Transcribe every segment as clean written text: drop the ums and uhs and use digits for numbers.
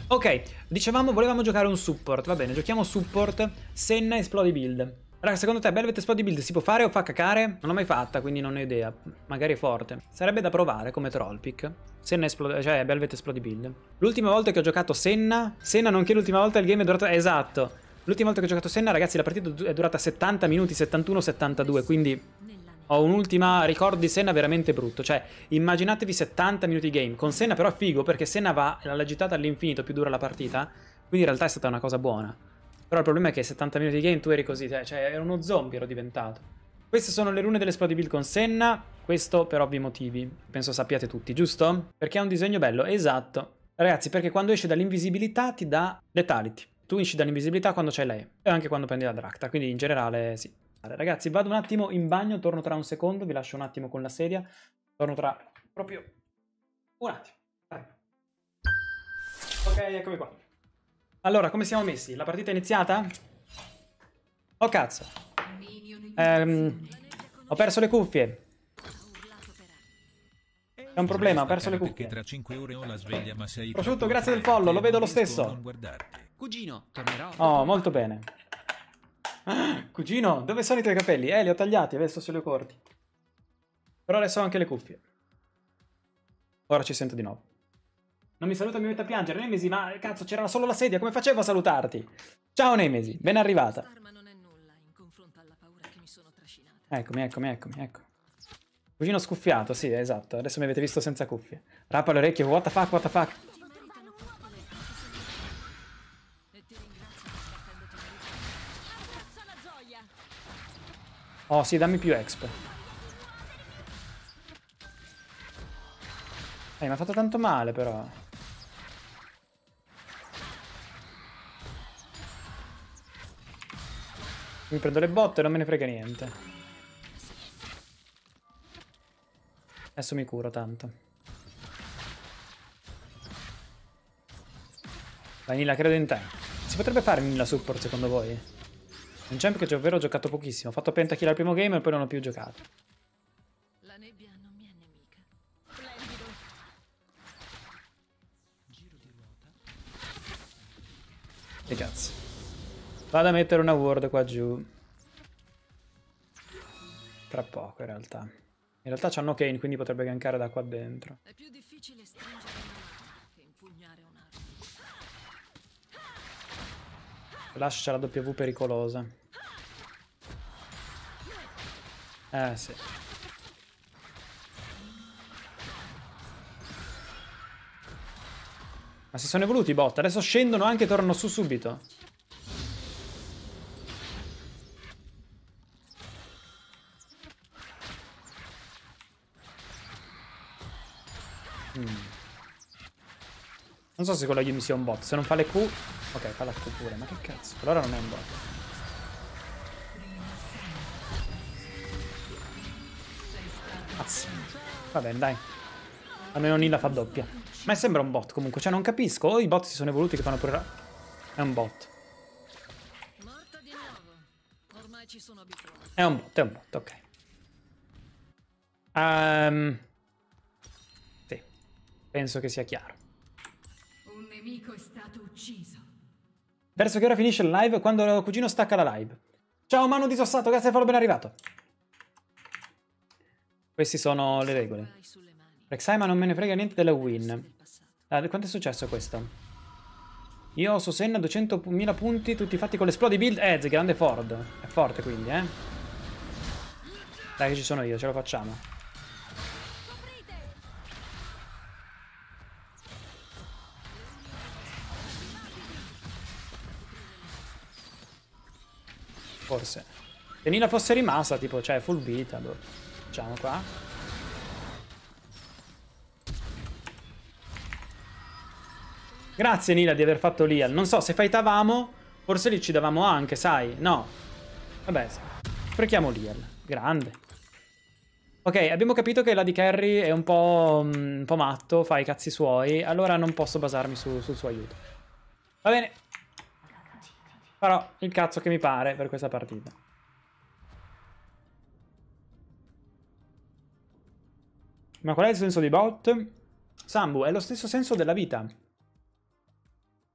Ok, dicevamo volevamo giocare un support. Va bene, giochiamo support. Senna Explode Build. Raga, secondo te Velvet Explode Build si può fare o fa cacare? Non l'ho mai fatta, quindi non ho idea. Magari è forte. Sarebbe da provare come troll pick. Senna Explode, cioè Velvet Explode Build. L'ultima volta che ho giocato Senna, nonché l'ultima volta il game è durato... Esatto. L'ultima volta che ho giocato Senna, ragazzi, la partita è durata 70 minuti, 71-72, quindi ho un'ultima ricordo di Senna veramente brutto. Cioè, immaginatevi 70 minuti di game. Con Senna però è figo, perché Senna va alla gittata all'infinito, più dura la partita. Quindi in realtà è stata una cosa buona. Però il problema è che 70 minuti di game tu eri così, cioè ero uno zombie, ero diventato. Queste sono le rune dell'Explode Build con Senna, questo per ovvi motivi. Penso sappiate tutti, giusto? Perché ha un disegno bello, esatto. Ragazzi, perché quando esce dall'invisibilità ti dà Lethality. Tu esci dall'invisibilità quando c'hai lei, e anche quando prendi la Drakta, quindi in generale sì. Ragazzi, vado un attimo in bagno, torno tra un secondo, vi lascio un attimo con la sedia. Torno tra proprio un attimo. Vai. Ok, eccomi qua. Allora, come siamo messi? La partita è iniziata? Oh cazzo. Ho perso le cuffie. È un problema, ho perso le cuffie. Tra 5 ore ho la sveglia, ma sei Prosciutto, grazie del follow, lo vedo lo stesso. Cugino, tornerò. Oh, molto bene. Cugino, dove sono i tuoi capelli? Li ho tagliati, adesso se li ho corti. Però adesso ho anche le cuffie. Ora ci sento di nuovo. Non mi saluta, mi mette a piangere. Nemesi, ma cazzo, c'era solo la sedia, come facevo a salutarti? Ciao Nemesi, ben arrivata. Eccomi. Cugino scuffiato, sì, esatto. Adesso mi avete visto senza cuffie. Rappa le orecchie, what the fuck. Oh sì, dammi più exp. Mi ha fatto tanto male però. Mi prendo le botte e non me ne frega niente. Adesso mi curo tanto. Vai Nilla, credo in te. Si potrebbe fare Nilla support secondo voi? È un champ che ovvero ho giocato pochissimo. Ho fatto pentakill al primo game e poi non ho più giocato. La nebbia non mi è nemica. Splendido. Giro di ruota. Che cazzo. Vado a mettere una ward qua giù. Tra poco in realtà. In realtà c'hanno Kane, quindi potrebbe gankare da qua dentro. È più difficile stringere una mano che impugnare un'arma. Flash c'ha la W pericolosa. Sì. Ma si sono evoluti i bot. Adesso scendono anche e tornano su subito. Non so se quello Yumi sia un bot. Se non fa le Q... Ok, fa la Q pure. Ma che cazzo? Per ora non è un bot. Cazzo. Va bene, dai. Almeno Nilla fa doppia. Ma sembra un bot comunque. Cioè non capisco. O i bot si sono evoluti che fanno pure... È un bot. Morta di nuovo. Ormai ci sono abituato. È un bot, ok. Sì. Penso che sia chiaro. Un nemico è stato ucciso. Verso che ora finisce la live quando il cugino stacca la live. Ciao Manu Disossato, grazie per ben arrivato. Queste sono le regole. Rek'Sai, ma non me ne frega niente della win. Quanto è successo questo? Io ho su Senna 200.000 punti, tutti fatti con l'Explode Build. Grande Ford. È forte quindi, Dai che ci sono io, ce lo facciamo. Forse. Se Nina fosse rimasta, tipo, cioè, full vita, allora. Facciamo qua. Grazie Nila di aver fatto l'heal. Non so, se fightavamo, forse lì ci davamo anche, sai? No. Vabbè, sprechiamo l'heal. Grande. Ok, abbiamo capito che la di Carry è un po' matto, fa i cazzi suoi, allora non posso basarmi sul suo aiuto. Va bene. Farò il cazzo che mi pare per questa partita. Ma qual è il senso di bot? Sambu, è lo stesso senso della vita.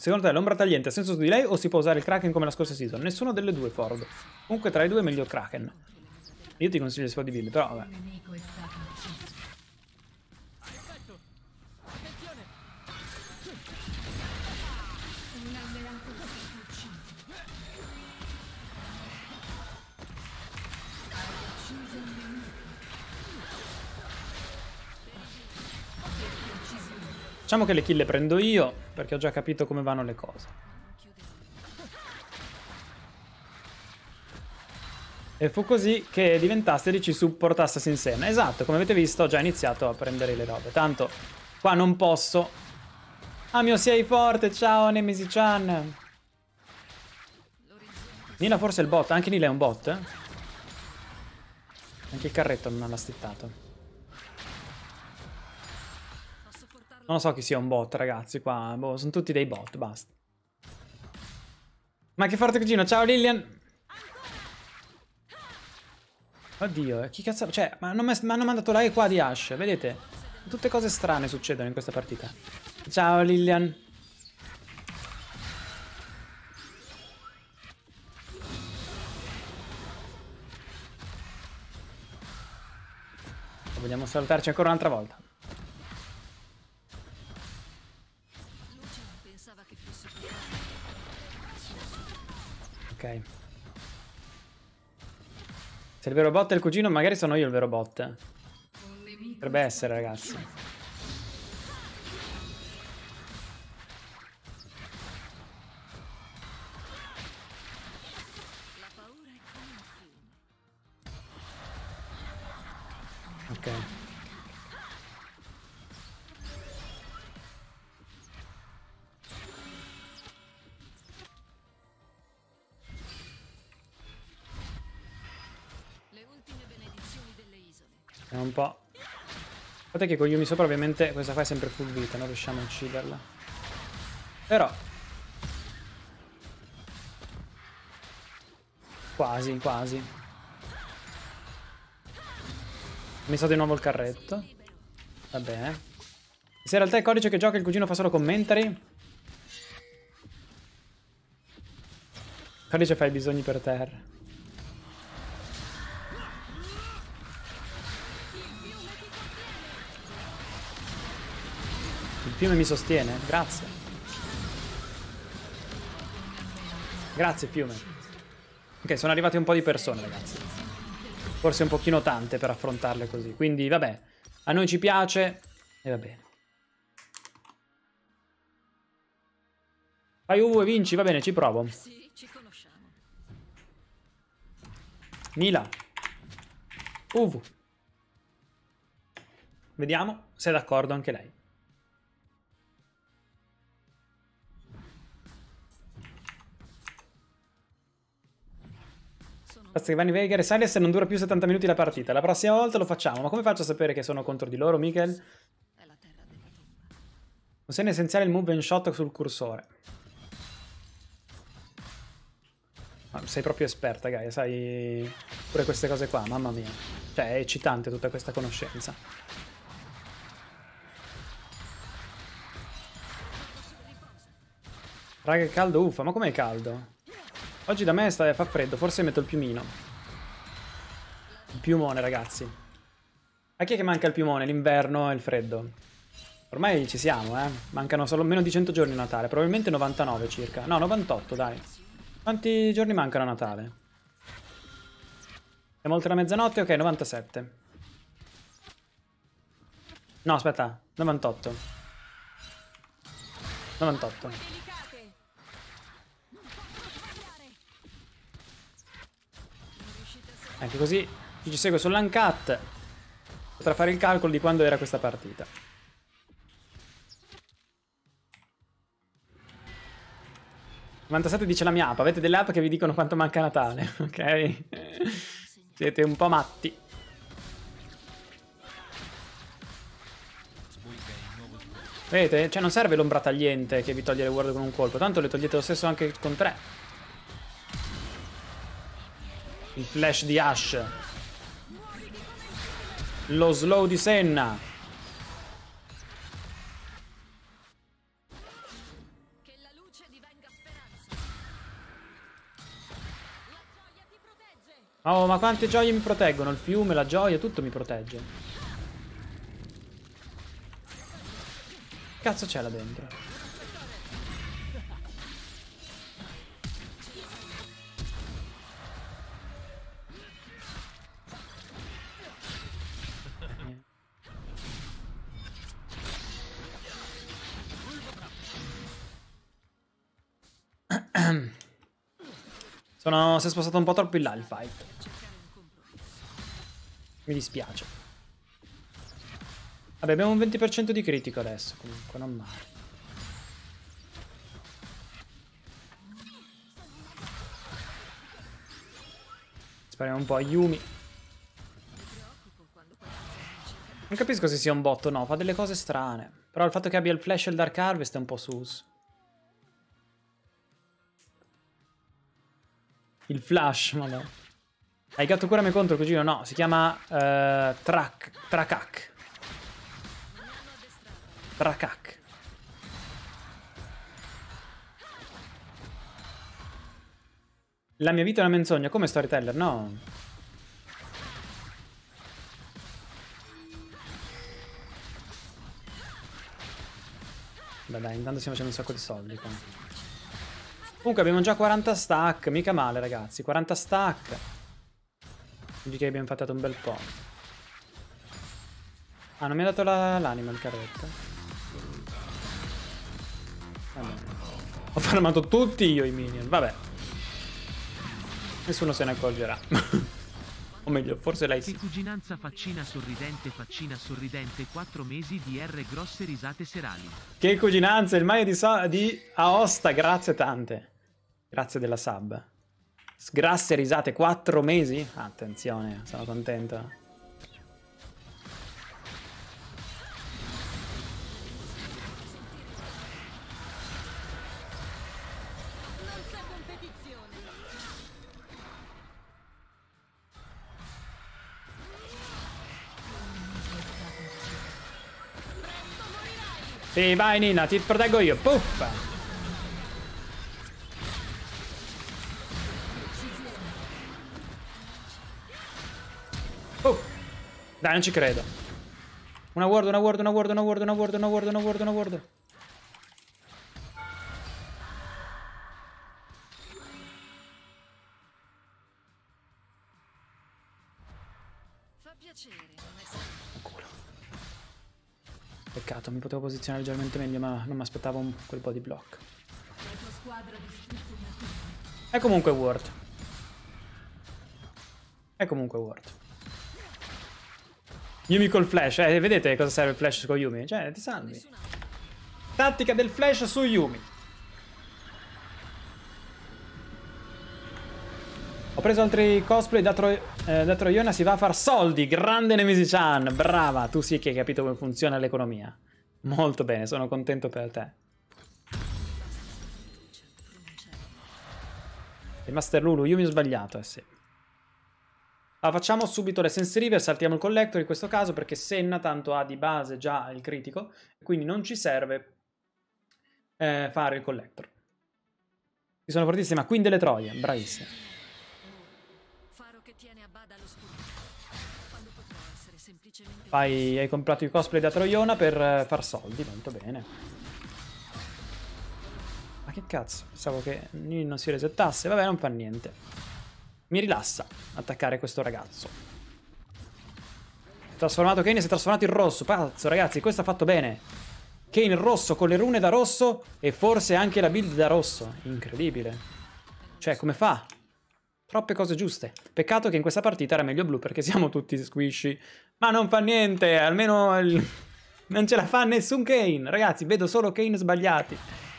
Secondo te l'ombra tagliente ha senso su di lei o si può usare il Kraken come la scorsa season? Nessuna delle due, Ford. Comunque tra i due è meglio il Kraken. Io ti consiglio il Spot di Build, però vabbè. Diciamo che le kill le prendo io, perché ho già capito come vanno le cose. E fu così che diventaste DC Support Assassin Senna. Esatto, come avete visto ho già iniziato a prendere le robe. Tanto qua non posso. Ah, mio sei forte, ciao Nemesi-chan. Nila forse è il bot, anche Nila è un bot? Anche il carretto non l'ha stittato. Non lo so chi sia un bot, ragazzi, qua. Boh, sono tutti dei bot, basta. Ma che forte cugino, ciao Lilian. Oddio, chi cazzo... Cioè, ma mi hanno mandato la E qua di Ashe, vedete? Tutte cose strane succedono in questa partita. Ciao Lilian. Vogliamo salutarci ancora un'altra volta. Ok. Se il vero bot è il cugino, magari sono io il vero bot. Potrebbe essere, ragazzi. Ok. È un po'. Guardate che con Yumi sopra ovviamente questa qua è sempre full vita, non riusciamo a ucciderla. Però quasi, quasi. Ho messo di nuovo il carretto. Va bene. Se in realtà il codice che gioca il cugino fa solo commentary, il codice fa i bisogni per terra. Il fiume mi sostiene, grazie. Grazie fiume. Ok, sono arrivate un po' di persone, ragazzi. Forse un pochino tante per affrontarle così. Quindi, vabbè, a noi ci piace e va bene. Fai Uvu e vinci, va bene, ci provo. Sì, ci conosciamo. Mila. Uvu. Vediamo se è d'accordo anche lei. Basta che Vanni Veigar e Silas non dura più 70 minuti la partita. La prossima volta lo facciamo. Ma come faccio a sapere che sono contro di loro, Michael? È la terra della tomba. Non sei essenziale il move and shot sul cursore. Ma sei proprio esperta, Gaia. Sai pure queste cose qua, mamma mia. Cioè, è eccitante tutta questa conoscenza. Raga, è caldo, uffa. Ma com'è caldo? Oggi da me fa freddo, forse metto il piumino. Il piumone, ragazzi. A chi è che manca il piumone? L'inverno e il freddo. Ormai ci siamo, eh. Mancano solo meno di 100 giorni a Natale. Probabilmente 99 circa. No, 98, dai. Quanti giorni mancano a Natale? Siamo oltre la mezzanotte? Ok, 97. No, aspetta. 98. 98. Anche così chi ci segue sull'Uncut potrà fare il calcolo di quando era questa partita. Il 97 dice la mia app. Avete delle app che vi dicono quanto manca a Natale, ok? Siete un po' matti. Vedete? Cioè non serve l'ombra tagliente che vi toglie le ward con un colpo. Tanto le togliete lo stesso anche con 3. Il flash di Ashe. Lo slow di Senna. Che la luce Oh, ma quante gioie mi proteggono? Il fiume, la gioia, tutto mi protegge. Cazzo c'è là dentro? Si è spostato un po' troppo in là il fight. Mi dispiace. Vabbè, abbiamo un 20% di critico adesso, comunque, non male. Spariamo un po' a Yumi. Non capisco se sia un bot o no, fa delle cose strane. Però il fatto che abbia il flash e il Dark Harvest è un po' sus. Il flash, madonna. Hai gatto curami contro, cugino? No, si chiama Trakak. Trakak. La mia vita è una menzogna, come storyteller? No. Beh dai, intanto stiamo facendo un sacco di soldi qua. Comunque abbiamo già 40 stack, mica male ragazzi, 40 stack. Quindi che abbiamo fattato un bel po'. Ah, non mi ha dato l'anima il carretto. Vabbè. Ho farmato tutti io i minion, vabbè. Nessuno se ne accorgerà. O meglio, forse lei sì. Che cuginanza faccina sorridente 4 mesi di R grosse risate serali. Che cuginanza, il maio di Aosta, grazie tante. Grazie della sub. Sgrasse risate 4 mesi? Attenzione, sono contento. Sì, vai Nina, ti proteggo io. Puffa! Dai, non ci credo. Una ward, una ward, una ward, una ward, una ward, una ward, una ward, una ward. Fa piacere, non è sempre. Culo. Peccato, mi potevo posizionare leggermente meglio, ma non mi aspettavo quel po' di block. È comunque ward. È comunque ward. Yumi col flash, vedete cosa serve il flash con Yumi? Cioè, ti salvi. Tattica del flash su Yumi. Ho preso altri cosplay da Troiona, si va a far soldi. Grande Nemesi-chan, brava. Tu sì che hai capito come funziona l'economia. Molto bene, sono contento per te. Il Master Lulu, Yumi ho sbagliato, sì. Allora, facciamo subito le Sense River, saltiamo il collector in questo caso perché Senna tanto ha di base già il critico, quindi non ci serve fare il collector. Ci sono fortissima, Queen delle Troie, bravissima. Faro che tiene a bada l'oscurità. Quando potrò essere semplicemente. Poi hai comprato i cosplay da Troiona per far soldi, molto bene. Ma che cazzo, pensavo che non si resettasse, vabbè non fa niente. Mi rilassa attaccare questo ragazzo. Trasformato Kane, si è trasformato in rosso. Pazzo, ragazzi, questo ha fatto bene. Kane rosso con le rune da rosso e forse anche la build da rosso. Incredibile. Cioè, come fa? Troppe cose giuste. Peccato che in questa partita era meglio blu perché siamo tutti squishy. Ma non fa niente, almeno non ce la fa nessun Kane. Ragazzi, vedo solo Kane sbagliati.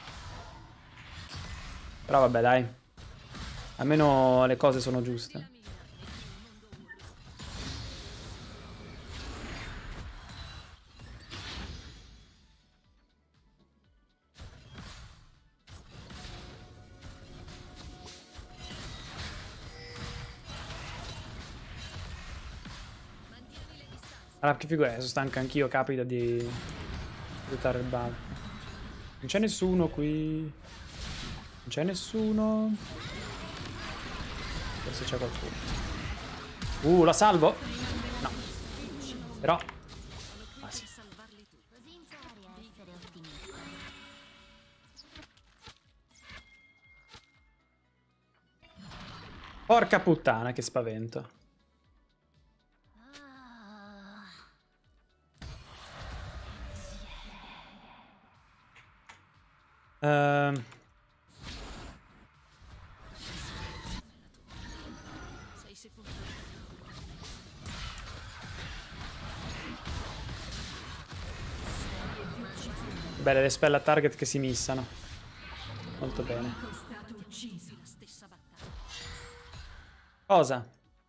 Però vabbè, dai. Almeno le cose sono giuste. Allora, che figura è? Sono stanca anch'io, capita di aiutare il buff. Non c'è nessuno qui. Non c'è nessuno. Forse c'è qualcuno. La salvo? No. Però... Ah, sì. Porca puttana, che spavento. Belle le spell a target che si missano. Molto bene. Cosa?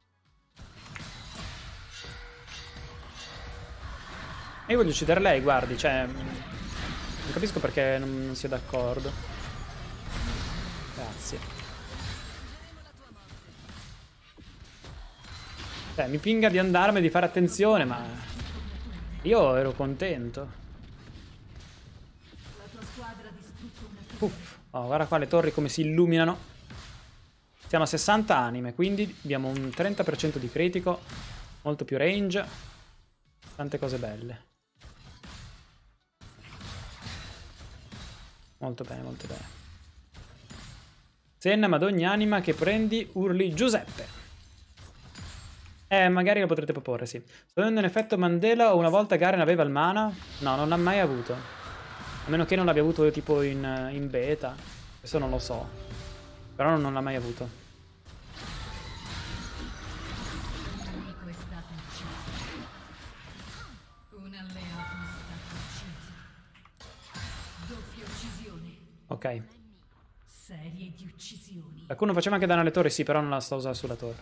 E io voglio uccidere lei, guardi, cioè... Non capisco perché non sia d'accordo. Grazie. Cioè, mi pinga di andarmi e di fare attenzione, ma... Io ero contento. Uff. Oh, guarda qua le torri come si illuminano. Siamo a 60 anime, quindi abbiamo un 30% di critico. Molto più range. Tante cose belle. Molto bene, molto bene. Senna, ma ad ogni anima che prendi urli Giuseppe. Magari lo potrete proporre, sì. Sto avendo un effetto Mandela o una volta Garen aveva il mana? No, non l'ha mai avuto. A meno che non l'abbia avuto tipo in beta. Questo non lo so. Però non l'ha mai avuto. Ok. Serie di uccisioni. Qualcuno faceva anche danno alle torri, sì, però non la sto usando sulla torre.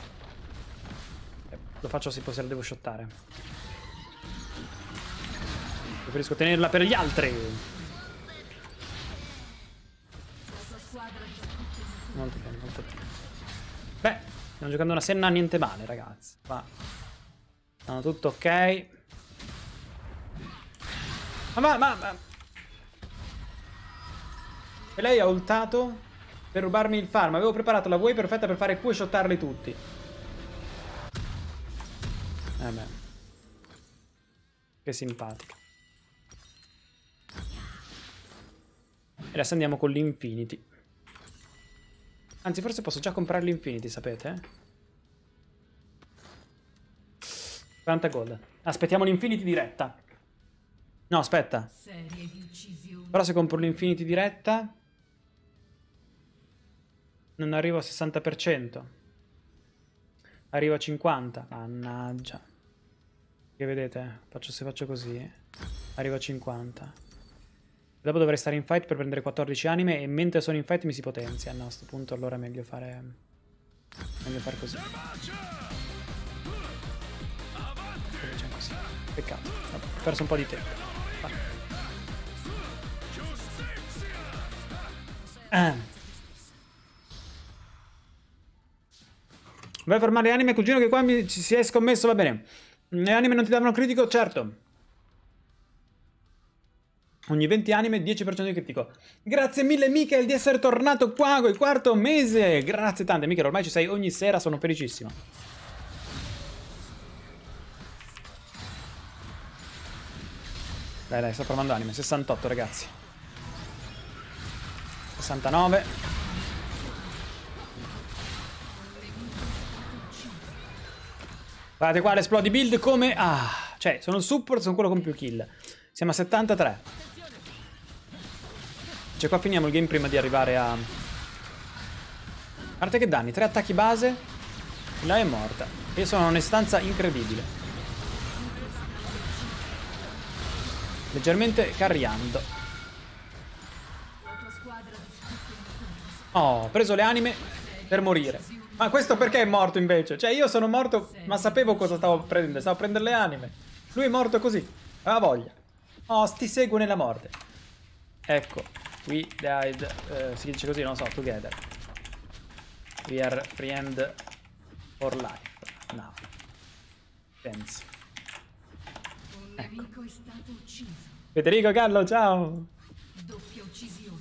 Lo faccio se la devo shottare. Preferisco tenerla per gli altri. Molto bene, molto bene. Beh, stiamo giocando una Senna niente male, ragazzi. Va. Sono tutto ok. Ma... E lei ha ultato per rubarmi il farm. Avevo preparato la wave perfetta per fare Q e shottarli tutti. Beh. Che simpatica. E adesso andiamo con l'Infinity. Anzi, forse posso già comprare l'Infinity, sapete? 40 gold. Aspettiamo l'Infinity diretta. No, aspetta. Però se compro l'Infinity diretta... Non arrivo a 60%. Arrivo a 50%. Mannaggia. Che vedete? Se faccio così. Arrivo a 50%. Dopo dovrei stare in fight per prendere 14 anime. E mentre sono in fight mi si potenzia. No, a questo punto allora è meglio fare... Meglio fare così. Così. Peccato. Ho perso un po' di tempo. Vai a fermare le anime, cugino, che qua ci si è scommesso, va bene. Le anime non ti davano critico? Certo. Ogni 20 anime 10% di critico. Grazie mille Michael di essere tornato qua con il quarto mese. Grazie tante Michael, ormai ci sei ogni sera, sono felicissimo. Dai, sto provando anime. 68 ragazzi. 69. Guardate qua l'esplodi build come... cioè, sono il support, sono quello con più kill. Siamo a 73. Cioè, qua finiamo il game prima di arrivare a... Guardate che danni, 3 attacchi base. Lei è morta. Io sono in una stanza incredibile. Leggermente carriando. Oh, ho preso le anime per morire. Ma questo perché è morto invece? Cioè io sono morto, ma sapevo cosa stavo prendendo. Stavo a prendere le anime. Lui è morto così. Aveva voglia. Oh, ti seguo nella morte. Ecco. We died. Si dice così, non lo so, together. We are friend for life. Now. Thanks. Ecco. Federico Gallo, ciao.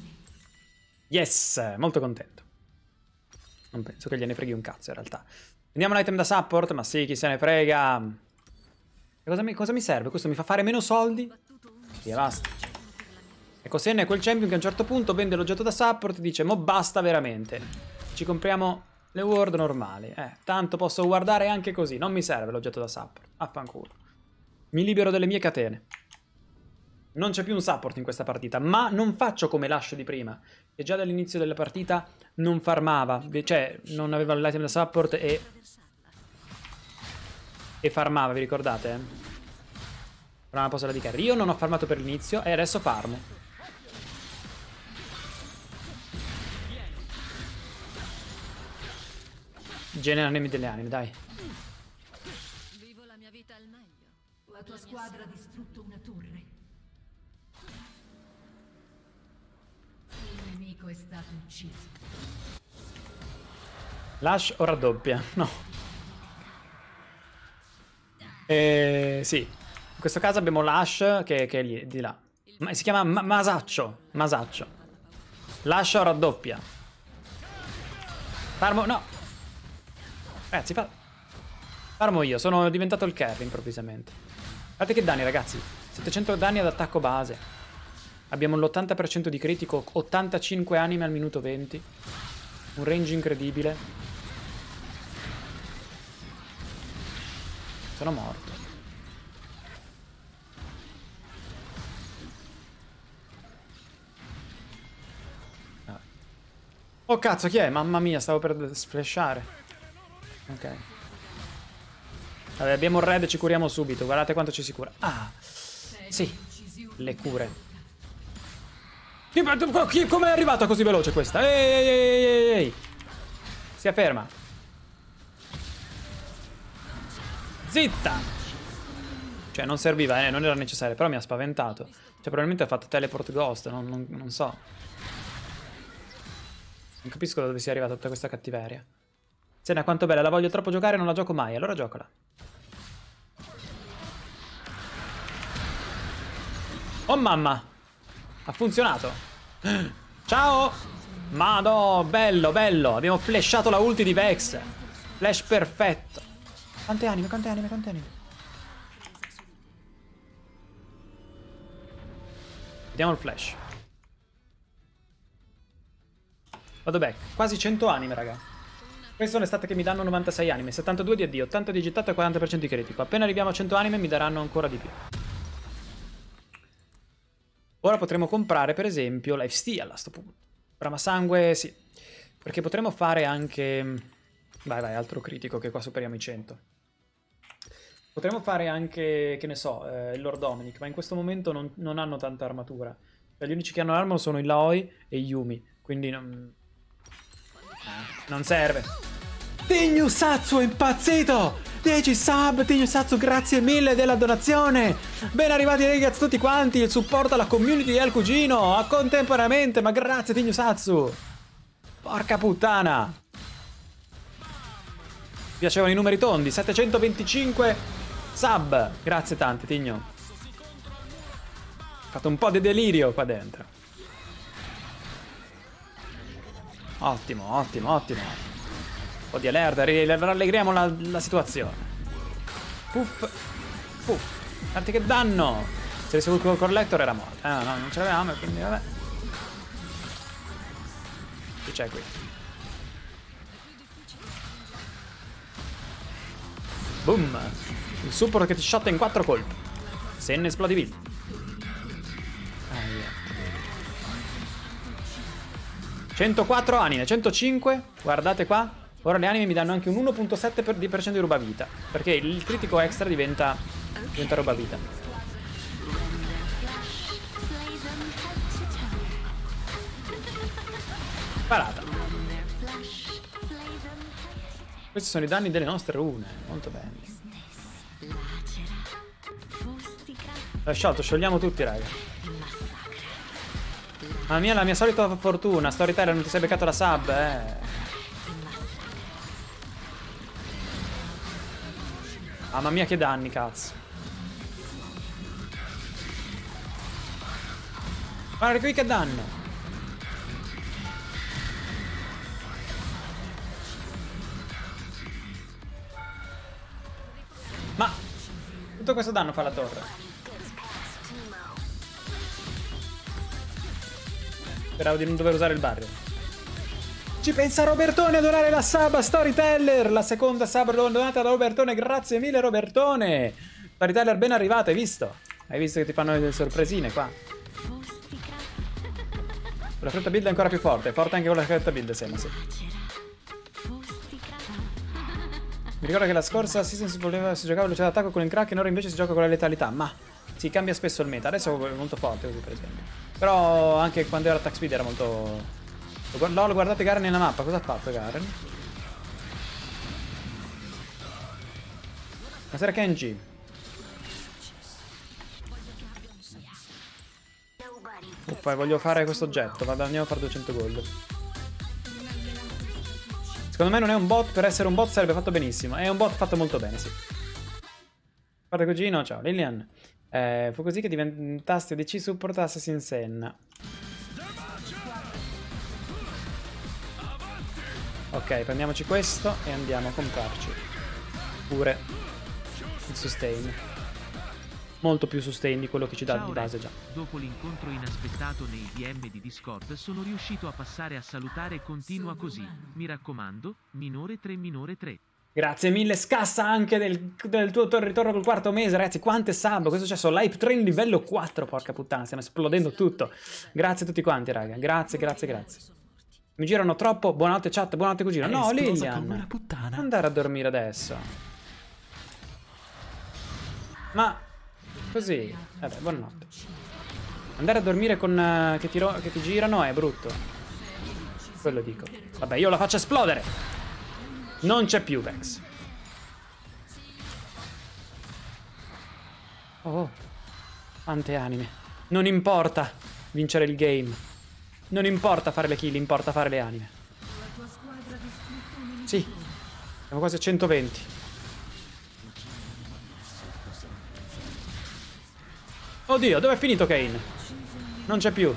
Yes, molto contento. Non penso che gliene freghi un cazzo in realtà. Andiamo all'item da support? Ma sì, chi se ne frega. Cosa mi serve? Questo mi fa fare meno soldi? Sì, basta. Ecco, Senna è quel champion che a un certo punto vende l'oggetto da support e dice mo basta veramente. Ci compriamo le ward normali. Tanto posso guardare anche così. Non mi serve l'oggetto da support. Affanculo. Mi libero delle mie catene. Non c'è più un support in questa partita, ma non faccio come l'Ash di prima, che già dall'inizio della partita non farmava, cioè non aveva l'item da support e farmava, vi ricordate? Era una posa di carry. Io non ho farmato per l'inizio e adesso farmo. Genera anemi delle anime, dai. Vivo la mia vita al meglio. La tua squadra ha distrutto una torre. Il nemico è stato ucciso. Lash o raddoppia? No. Sì. In questo caso abbiamo Lash che è lì, di là. Si chiama Masaccio. Masaccio. Lash o raddoppia? Farmo... No. Ragazzi, farmo io. Sono diventato il carry improvvisamente. Guardate che danni, ragazzi. 700 danni ad attacco base. Abbiamo l'80% di critico, 85 anime al minuto 20. Un range incredibile. Sono morto. Oh cazzo, chi è? Mamma mia, stavo per sflashare. Ok. Vabbè, abbiamo il red e ci curiamo subito. Guardate quanto ci si cura. Ah, sì. Le cure. Come è arrivata così veloce questa? Ehi. Si ferma. Zitta. Cioè non serviva, non era necessario. Però mi ha spaventato. Cioè probabilmente ha fatto teleport ghost. Non so. Non capisco da dove sia arrivata tutta questa cattiveria. Senna quanto bella, la voglio troppo giocare e non la gioco mai. Allora giocala. Oh mamma. Ha funzionato. Ciao. Mado, bello, bello. Abbiamo flashato la ulti di Vex. Flash perfetto. Quante anime, quante anime, quante anime. Vediamo il flash. Vado back. Quasi 100 anime, raga. Queste sono le stat che mi danno 96 anime, 72 di AD, 80 di gettato e 40% di critico. Appena arriviamo a 100 anime mi daranno ancora di più. Ora potremo comprare, per esempio, lifesteal a sto punto. Bramasangue, sì. Perché potremo fare anche... Vai, altro critico che qua superiamo i 100. Potremmo fare anche, che ne so, il Lord Dominic, ma in questo momento non hanno tanta armatura. Gli unici che hanno arma sono il Laoi e Yumi, quindi non serve. Tignu Satsu è impazzito! 10 sub, Tignu Satsu, grazie mille della donazione! Ben arrivati ragazzi tutti quanti, il supporto alla community di Al Cugino, a contemporaneamente, ma grazie Tignu Satsu! Porca puttana! Mi piacevano i numeri tondi, 725 sub! Grazie tante, Tignu. Ho fatto un po' di delirio qua dentro. Ottimo, ottimo, ottimo. Un po' di alert, rallegriamo la situazione. Puff, puff. Guardate che danno. Se avessi avuto il collector era morto. No, non ce l'avevamo, quindi vabbè. Che c'è qui? Boom. Il support che ti shotta in 4 colpi. Senna esplodibil. 104 anime, 105. Guardate qua. Ora le anime mi danno anche un 1.7% di rubavita. Perché il critico extra diventa rubavita. Parata. Questi sono i danni delle nostre rune. Molto belli. Sciogliamo tutti, raga. Mamma mia, la mia solita fortuna. Storyteller, non ti sei beccato la sub, Mamma mia, che danni, cazzo. Guarda qui che danno. Tutto questo danno fa la torre. Speravo di non dover usare il barrio. Ci pensa Robertone a donare la sub a Storyteller. La seconda sub donata da Robertone. Grazie mille Robertone. Storyteller ben arrivata, hai visto? Hai visto che ti fanno le sorpresine qua? La fretta build è ancora più forte. È forte anche con la fretta build, sembra, sì. Mi ricordo che la scorsa season si giocava velocità d'attacco con il Kraken, ora invece si gioca con la letalità. Ma si cambia spesso il meta. Adesso è molto forte così, per esempio. Però anche quando era attack speed era molto... LOL, guardate Garen nella mappa. Cosa ha fatto Garen? Buonasera Kenji. Uffa, voglio fare questo oggetto. Andiamo a fare 200 gold. Secondo me non è un bot. Per essere un bot sarebbe fatto benissimo. È un bot fatto molto bene, sì. Guarda cugino, ciao Lilian. Fu così che diventasti ADC support Assassin Senna. Ok, prendiamoci questo e andiamo a comprarci pure il sustain. Molto più sustain di quello che ci dà di base già. Dopo l'incontro inaspettato nei DM di Discord sono riuscito a passare a salutare. Continua così. Mi raccomando, minore 3 minore 3. Grazie mille, scassa anche del tuo ritorno col quarto mese, ragazzi. Quante sub, questo è successo? Live Train livello 4, porca puttana, stiamo esplodendo tutto. Grazie a tutti quanti, raga. Grazie, grazie, grazie. Mi girano troppo. Buonanotte chat, buonanotte cugino. No, Lilian, andare a dormire adesso. Ma così, vabbè, buonanotte. Andare a dormire con che ti girano è brutto. Quello dico. Vabbè, io la faccio esplodere. Non c'è più Vex. Oh, quante anime. Non importa vincere il game. Non importa fare le kill, importa fare le anime. Sì, siamo quasi a 120. Oddio, dove è finito Kane? Non c'è più.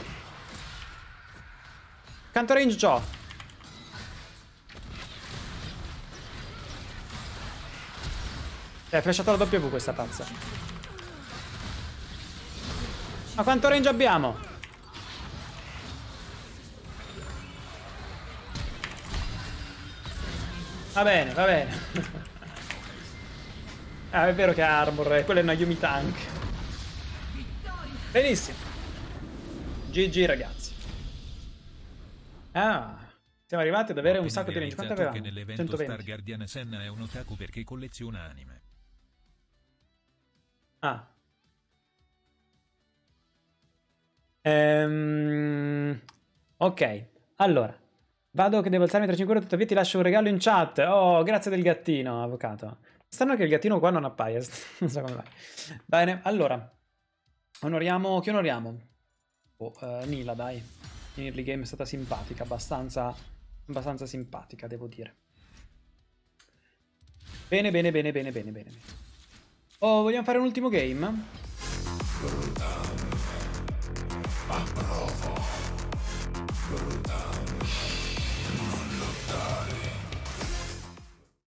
Canto range c'ho. È flashato la W questa pazza. Ma quanto range abbiamo? Va bene, va bene. Ah, è vero che ha armor, quella è una Yumi tank. Benissimo. GG ragazzi. Ah, siamo arrivati ad avere un sacco di range. Quanto avevamo? Che nell'evento 120. Star Guardian Senna è un otaku perché colleziona anime. Ah. Ok, allora. Vado che devo alzarmi tra 5 ore, tuttavia ti lascio un regalo in chat. Oh, grazie del gattino, avvocato. Strano che il gattino qua non appaia, non so come mai. Bene, allora. Onoriamo, chi onoriamo? Oh, Nila, dai. In early game è stata simpatica, abbastanza simpatica, devo dire. Bene, bene, bene, bene, bene, bene. Oh, vogliamo fare un ultimo game? Approvo.